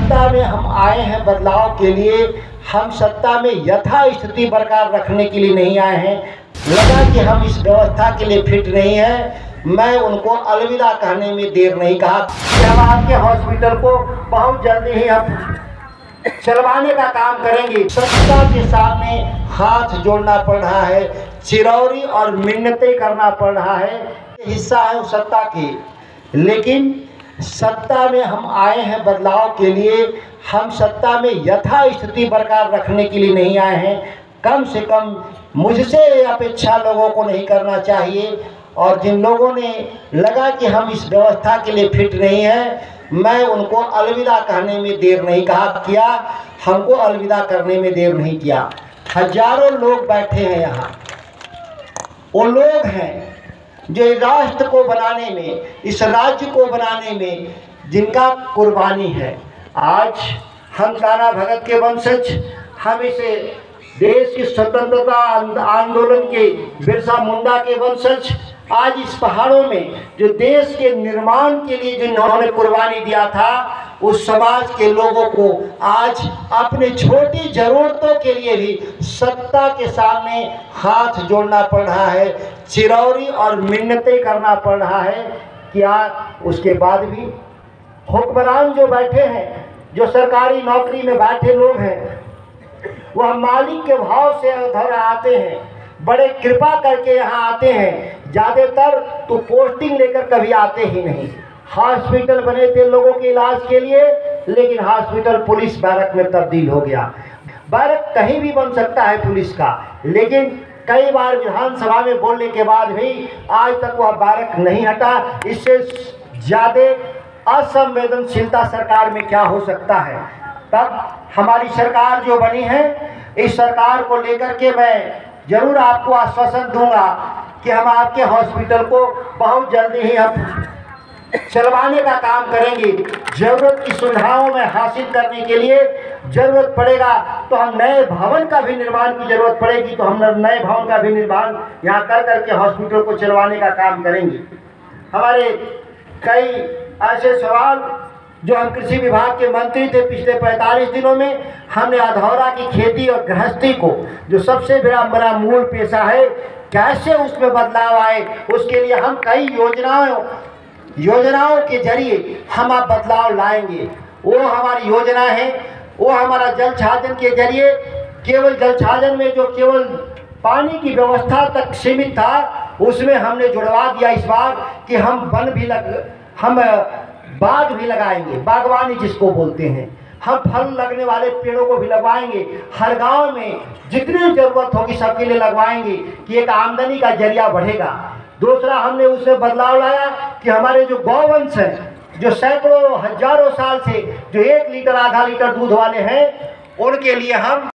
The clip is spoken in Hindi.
सत्ता में हम आए हैं बदलाव के लिए। हम सत्ता में यथास्थिति बरकरार रखने के लिए नहीं आए हैं। लगा कि हम इस व्यवस्था के लिए फिट नहीं हैं, मैं उनको अलविदा कहने में देर नहीं कहा कि हम आपके हॉस्पिटल को बहुत जल्दी ही हम चलवाने का काम करेंगे। सत्ता के सामने हाथ जोड़ना पड़ रहा है, चिरौरी और मिन्नतें करना पड़ रहा है। हिस्सा है उस सत्ता के, लेकिन सत्ता में हम आए हैं बदलाव के लिए। हम सत्ता में यथास्थिति बरकरार रखने के लिए नहीं आए हैं। कम से कम मुझसे ये अपेक्षा लोगों को नहीं करना चाहिए। और जिन लोगों ने लगा कि हम इस व्यवस्था के लिए फिट नहीं हैं, मैं उनको अलविदा कहने में देर नहीं किया, हमको अलविदा करने में देर नहीं किया। हजारों लोग बैठे हैं यहाँ, वो लोग हैं जो राष्ट्र को बनाने में, इस राज्य को बनाने में जिनका कुर्बानी है। आज हम नाना भगत के वंशज, हम इसे देश की स्वतंत्रता आंदोलन के बिरसा मुंडा के वंशज, आज इस पहाड़ों में जो देश के निर्माण के लिए जिन्होंने कुर्बानी दिया था, उस समाज के लोगों को आज अपने छोटी ज़रूरतों के लिए भी सत्ता के सामने हाथ जोड़ना पड़ रहा है, चिरौरी और मिन्नतें करना पड़ रहा है। क्या उसके बाद भी हुक्मरान जो बैठे हैं, जो सरकारी नौकरी में बैठे लोग हैं, वह मालिक के भाव से उधर आते हैं, बड़े कृपा करके यहाँ आते हैं। ज़्यादातर तो पोस्टिंग लेकर कभी आते ही नहीं। हॉस्पिटल बने थे लोगों के इलाज के लिए, लेकिन हॉस्पिटल पुलिस बैरक में तब्दील हो गया। बैरक कहीं भी बन सकता है पुलिस का, लेकिन कई बार विधानसभा में बोलने के बाद भी आज तक वह बैरक नहीं हटा। इससे ज़्यादा असंवेदनशीलता सरकार में क्या हो सकता है। तब हमारी सरकार जो बनी है, इस सरकार को लेकर के मैं जरूर आपको आश्वासन दूंगा कि हम आपके हॉस्पिटल को बहुत जल्दी ही हम चलवाने का काम करेंगे। ज़रूरत की सुविधाओं में हासिल करने के लिए ज़रूरत पड़ेगा तो हम नए भवन का भी निर्माण की ज़रूरत पड़ेगी, तो हम नए भवन का भी निर्माण यहाँ कर करके हॉस्पिटल को चलवाने का काम करेंगे। हमारे कई ऐसे सवाल जो हम कृषि विभाग के मंत्री थे, पिछले 45 दिनों में हमने अधौरा की खेती और गृहस्थी को, जो सबसे बड़ा मूल पेशा है, कैसे उसमें बदलाव आए, उसके लिए हम कई योजनाओं के जरिए हम आप बदलाव लाएंगे। वो हमारी योजना है, वो हमारा जल छाजन के जरिए, केवल जल छाजन में जो केवल पानी की व्यवस्था तक सीमित था, उसमें हमने जुड़वा दिया इस बार कि हम हम बाग भी लगाएंगे, बागवानी जिसको बोलते हैं। हम फल लगने वाले पेड़ों को भी लगवाएंगे, हर गांव में जितनी ज़रूरत होगी सबके लिए लगवाएंगे कि एक आमदनी का जरिया बढ़ेगा। दूसरा, हमने उसमें बदलाव लाया कि हमारे जो गौवंश हैं, जो सैकड़ों हजारों साल से जो 1 लीटर आधा लीटर दूध वाले हैं, उनके लिए हम